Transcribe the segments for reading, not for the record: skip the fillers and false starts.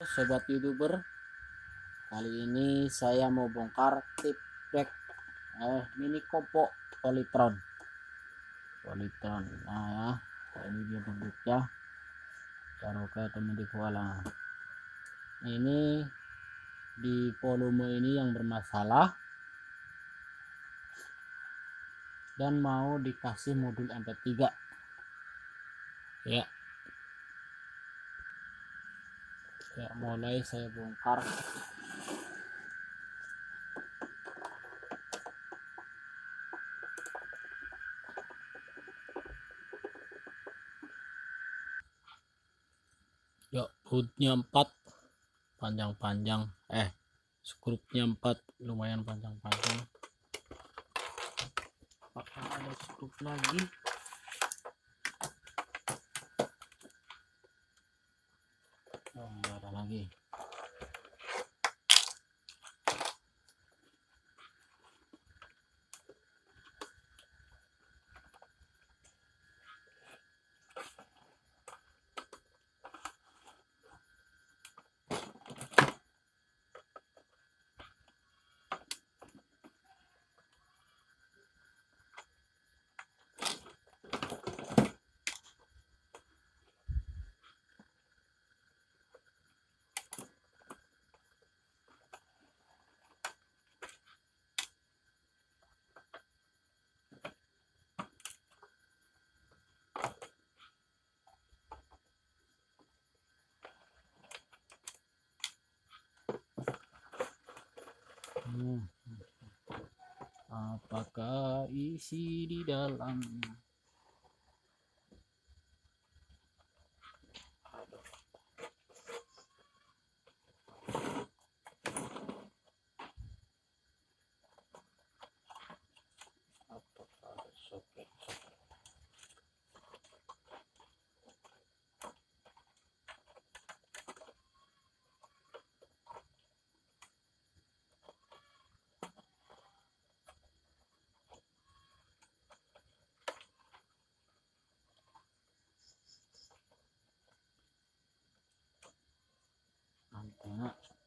Sobat YouTuber, kali ini saya mau bongkar tip back mini Koppo Polytron. Nah ya, ini dia bentuknya. Taruh ke teman di kuala. Ini di volume ini yang bermasalah dan mau dikasih modul MP3 ya. Mulai saya bongkar. Yuk, hoodnya 4 panjang-panjang, skrupnya 4 lumayan panjang-panjang. Apakah ada skrup lagi? Oh, enggak ada lagi. Apakah isi di dalamnya? Apakah ada soket? Antena.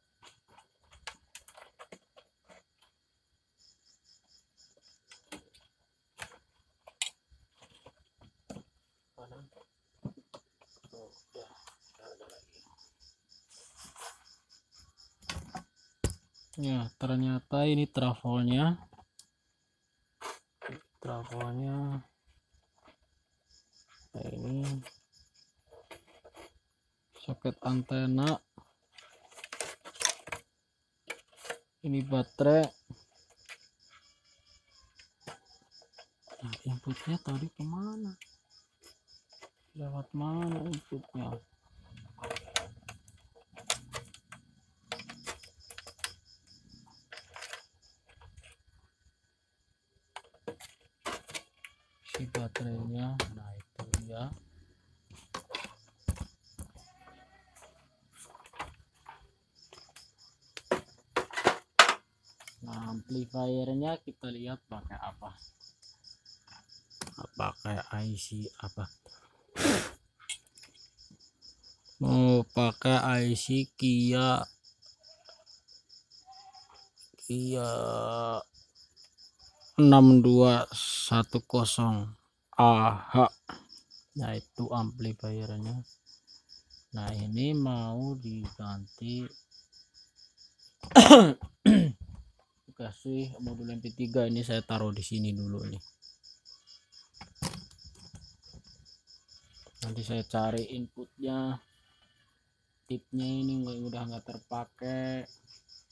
Ya, ternyata ini trafonya. Ini soket antena. Ini baterai. Nah, inputnya tadi kemana? Lewat mana inputnya? Si baterainya, nah itu ya. Nah, amplifiernya kita lihat pakai apa? Pakai IC apa? Mau pakai IC Kia 6210 AH. Nah, itu amplifiernya. Nah, ini mau diganti kasih modul MP3. Ini saya taruh di sini dulu nih. Nanti saya cari inputnya. Tipnya ini udah nggak terpakai.